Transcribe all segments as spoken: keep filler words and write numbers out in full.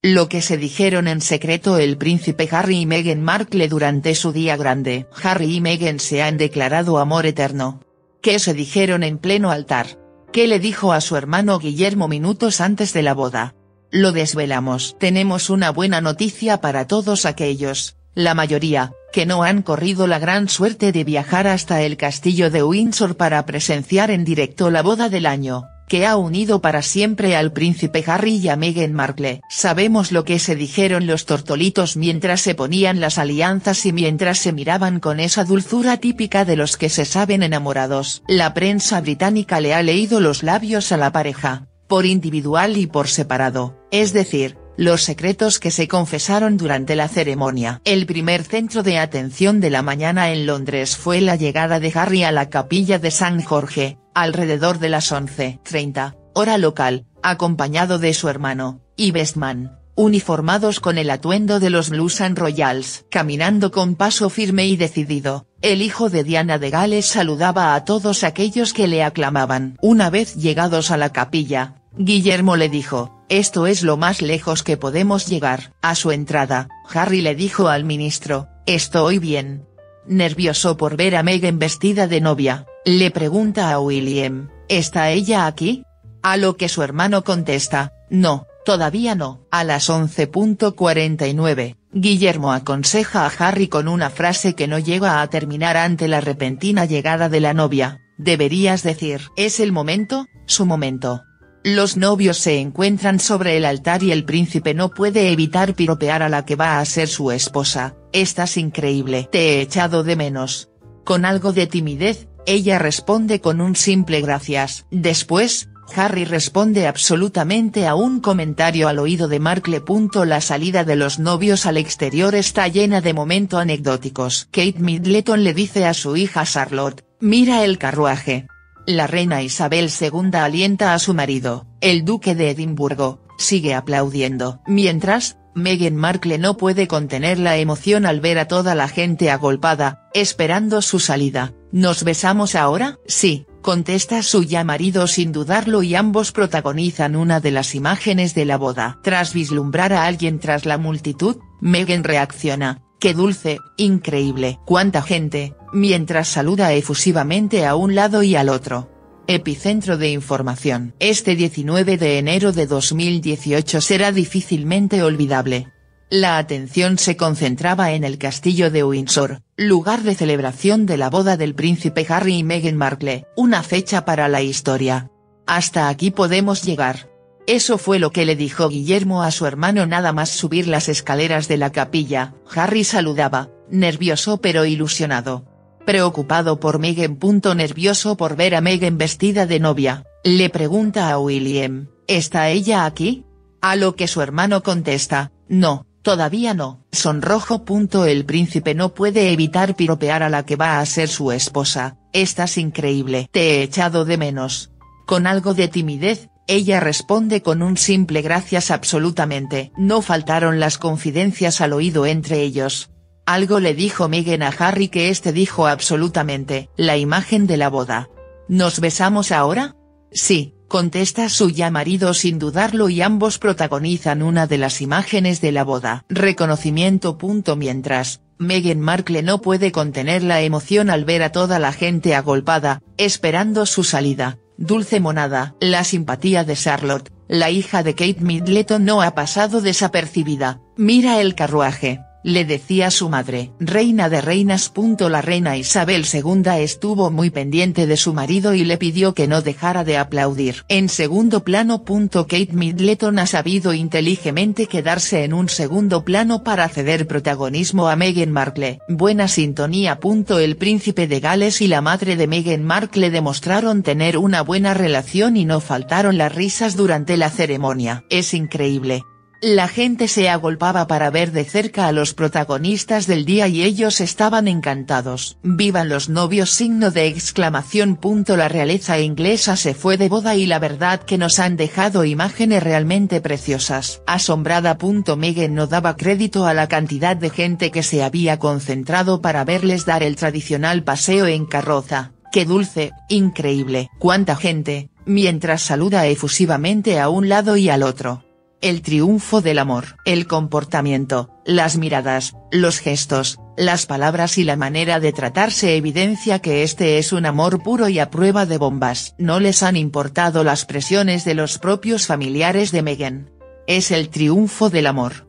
Lo que se dijeron en secreto el príncipe Harry y Meghan Markle durante su día grande. Harry y Meghan se han declarado amor eterno. ¿Qué se dijeron en pleno altar? ¿Qué le dijo a su hermano Guillermo minutos antes de la boda? Lo desvelamos. Tenemos una buena noticia para todos aquellos, la mayoría, que no han corrido la gran suerte de viajar hasta el castillo de Windsor para presenciar en directo la boda del año, que ha unido para siempre al príncipe Harry y a Meghan Markle. Sabemos lo que se dijeron los tortolitos mientras se ponían las alianzas y mientras se miraban con esa dulzura típica de los que se saben enamorados. La prensa británica le ha leído los labios a la pareja, por individual y por separado, es decir, los secretos que se confesaron durante la ceremonia. El primer centro de atención de la mañana en Londres fue la llegada de Harry a la capilla de San Jorge, alrededor de las once treinta, hora local, acompañado de su hermano, y Bestman, uniformados con el atuendo de los Blues and Royals. Caminando con paso firme y decidido, el hijo de Diana de Gales saludaba a todos aquellos que le aclamaban. Una vez llegados a la capilla, Guillermo le dijo: «Esto es lo más lejos que podemos llegar». A su entrada, Harry le dijo al ministro: «Estoy bien». Nervioso por ver a Meghan vestida de novia, le pregunta a William: ¿está ella aquí? A lo que su hermano contesta: «No, todavía no». A las once cuarenta y nueve, Guillermo aconseja a Harry con una frase que no llega a terminar ante la repentina llegada de la novia: «Deberías decir, es el momento, su momento». Los novios se encuentran sobre el altar y el príncipe no puede evitar piropear a la que va a ser su esposa: «Estás increíble. Te he echado de menos». Con algo de timidez, ella responde con un simple gracias. Después, Harry responde absolutamente a un comentario al oído de Markle. La salida de los novios al exterior está llena de momentos anecdóticos. Kate Middleton le dice a su hija Charlotte: «Mira el carruaje». La reina Isabel segunda alienta a su marido, el duque de Edimburgo, sigue aplaudiendo. Mientras, Meghan Markle no puede contener la emoción al ver a toda la gente agolpada, esperando su salida. ¿Nos besamos ahora? Sí, contesta su ya marido sin dudarlo y ambos protagonizan una de las imágenes de la boda. Tras vislumbrar a alguien tras la multitud, Meghan reacciona: «Qué dulce, increíble». «¿Cuánta gente?», mientras saluda efusivamente a un lado y al otro. Epicentro de información. Este diecinueve de enero de dos mil dieciocho será difícilmente olvidable. La atención se concentraba en el castillo de Windsor, lugar de celebración de la boda del príncipe Harry y Meghan Markle, una fecha para la historia. «Hasta aquí podemos llegar». Eso fue lo que le dijo Guillermo a su hermano nada más subir las escaleras de la capilla. Harry saludaba, nervioso pero ilusionado. Preocupado por Meghan. Nervioso por ver a Meghan vestida de novia, le pregunta a William: ¿está ella aquí? A lo que su hermano contesta: «No, todavía no». Sonrojo. El príncipe no puede evitar piropear a la que va a ser su esposa: «Estás increíble. Te he echado de menos». Con algo de timidez, ella responde con un simple gracias. Absolutamente no faltaron las confidencias al oído entre ellos. Algo le dijo Meghan a Harry que este dijo absolutamente. La imagen de la boda. ¿Nos besamos ahora? Sí, contesta su ya marido sin dudarlo y ambos protagonizan una de las imágenes de la boda. Reconocimiento. Mientras, Meghan Markle no puede contener la emoción al ver a toda la gente agolpada, esperando su salida. Dulce monada. La simpatía de Charlotte, la hija de Kate Middleton, no ha pasado desapercibida. «Mira el carruaje», le decía su madre. Reina de reinas. La reina Isabel segunda estuvo muy pendiente de su marido y le pidió que no dejara de aplaudir. En segundo plano. Kate Middleton ha sabido inteligentemente quedarse en un segundo plano para ceder protagonismo a Meghan Markle. Buena sintonía. El príncipe de Gales y la madre de Meghan Markle demostraron tener una buena relación y no faltaron las risas durante la ceremonia. Es increíble. La gente se agolpaba para ver de cerca a los protagonistas del día y ellos estaban encantados. «¡Vivan los novios!» signo de exclamación. La realeza inglesa se fue de boda y la verdad que nos han dejado imágenes realmente preciosas. Asombrada. Meghan no daba crédito a la cantidad de gente que se había concentrado para verles dar el tradicional paseo en carroza. «Qué dulce, increíble». «¿Cuánta gente?», mientras saluda efusivamente a un lado y al otro. el triunfo del amor. El comportamiento, las miradas, los gestos, las palabras y la manera de tratarse evidencia que este es un amor puro y a prueba de bombas. No les han importado las presiones de los propios familiares de Meghan. Es el triunfo del amor.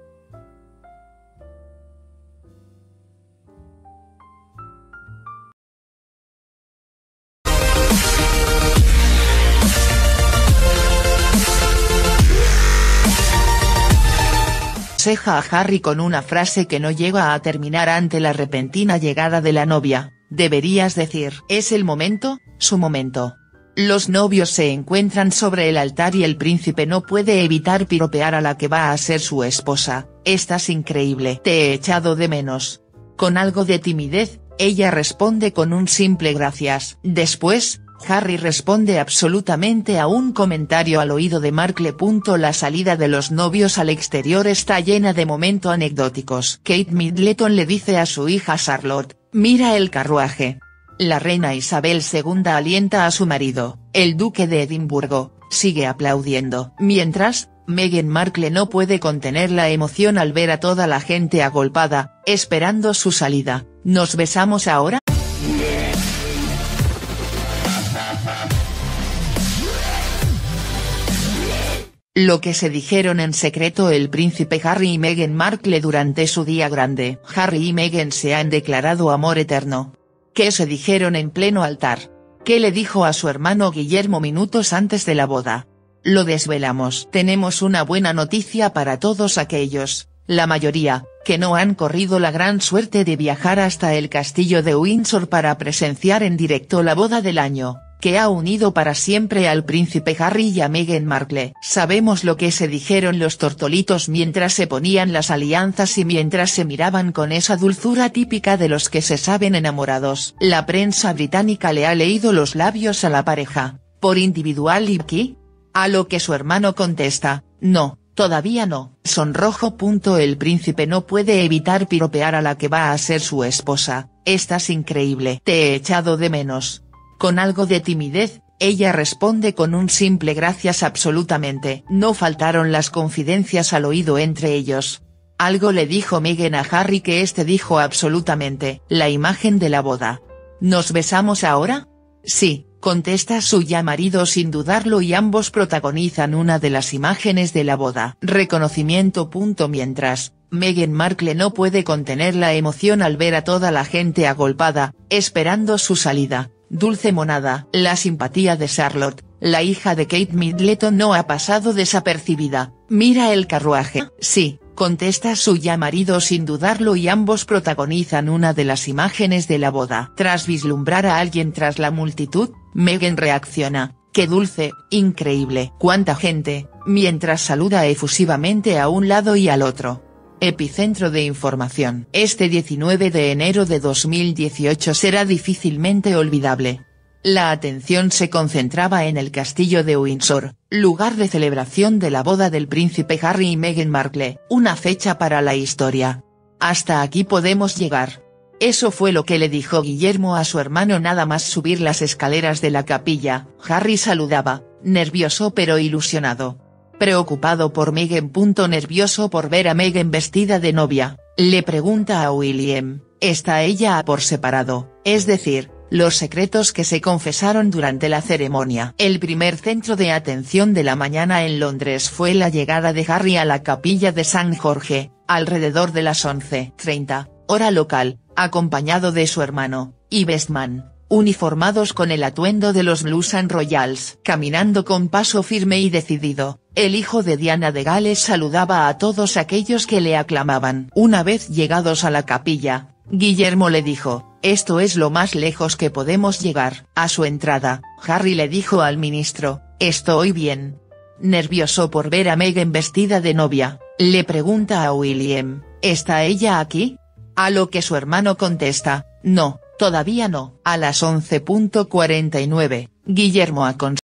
Aconseja a Harry con una frase que no llega a terminar ante la repentina llegada de la novia: deberías decir, es el momento, su momento. Los novios se encuentran sobre el altar y el príncipe no puede evitar piropear a la que va a ser su esposa: estás increíble, te he echado de menos. Con algo de timidez, ella responde con un simple gracias. Después, Harry responde absolutamente a un comentario al oído de Markle. La salida de los novios al exterior está llena de momentos anecdóticos. Kate Middleton le dice a su hija Charlotte: mira el carruaje. La reina Isabel segunda alienta a su marido, el duque de Edimburgo, sigue aplaudiendo. Mientras, Meghan Markle no puede contener la emoción al ver a toda la gente agolpada, esperando su salida. ¿Nos besamos ahora? Lo que se dijeron en secreto el príncipe Harry y Meghan Markle durante su día grande. Harry y Meghan se han declarado amor eterno. ¿Qué se dijeron en pleno altar? ¿Qué le dijo a su hermano Guillermo minutos antes de la boda? Lo desvelamos. Tenemos una buena noticia para todos aquellos, la mayoría, que no han corrido la gran suerte de viajar hasta el castillo de Windsor para presenciar en directo la boda del año, que ha unido para siempre al príncipe Harry y a Meghan Markle. Sabemos lo que se dijeron los tortolitos mientras se ponían las alianzas y mientras se miraban con esa dulzura típica de los que se saben enamorados. La prensa británica le ha leído los labios a la pareja, por individual y aquí. A lo que su hermano contesta: no, todavía no. Sonrojo. El príncipe no puede evitar piropear a la que va a ser su esposa: estás increíble, te he echado de menos. Con algo de timidez, ella responde con un simple gracias. Absolutamente no faltaron las confidencias al oído entre ellos. Algo le dijo Meghan a Harry que este dijo absolutamente: la imagen de la boda. ¿Nos besamos ahora? Sí, contesta su ya marido sin dudarlo y ambos protagonizan una de las imágenes de la boda. Reconocimiento. Mientras, Meghan Markle no puede contener la emoción al ver a toda la gente agolpada, esperando su salida. Dulce monada. La simpatía de Charlotte, la hija de Kate Middleton, no ha pasado desapercibida. Mira el carruaje. Sí, contesta su ya marido sin dudarlo y ambos protagonizan una de las imágenes de la boda. Tras vislumbrar a alguien tras la multitud, Meghan reacciona: qué dulce, increíble. Cuánta gente, mientras saluda efusivamente a un lado y al otro. Epicentro de información. Este diecinueve de enero de dos mil dieciocho será difícilmente olvidable. La atención se concentraba en el castillo de Windsor, lugar de celebración de la boda del príncipe Harry y Meghan Markle, una fecha para la historia. Hasta aquí podemos llegar. Eso fue lo que le dijo Guillermo a su hermano nada más subir las escaleras de la capilla. Harry saludaba, nervioso pero ilusionado. Preocupado por Meghan. Nervioso por ver a Meghan vestida de novia, le pregunta a William: ¿está ella por separado? Es decir, los secretos que se confesaron durante la ceremonia. El primer centro de atención de la mañana en Londres fue la llegada de Harry a la capilla de San Jorge, alrededor de las once treinta, hora local, acompañado de su hermano, y Bestman, uniformados con el atuendo de los Blues and Royals. Caminando con paso firme y decidido, el hijo de Diana de Gales saludaba a todos aquellos que le aclamaban. Una vez llegados a la capilla, Guillermo le dijo: esto es lo más lejos que podemos llegar. A su entrada, Harry le dijo al ministro: estoy bien. Nervioso por ver a Meghan vestida de novia, le pregunta a William: ¿está ella aquí? A lo que su hermano contesta: no, todavía no. A las once cuarenta y nueve, Guillermo aconseja